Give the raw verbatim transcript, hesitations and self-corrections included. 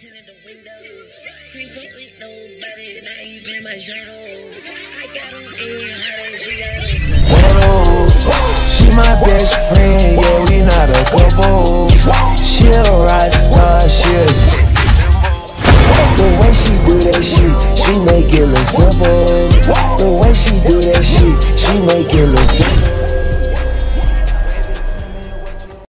tinted the windows. Can't fuck with nobody, not even my journal. I got them in hot and she got them. One of those, she my best friend, yeah, we not a couple. She a rock star, she a sick. The way she do that shit, she make it look simple. The way she do that shit, she make it look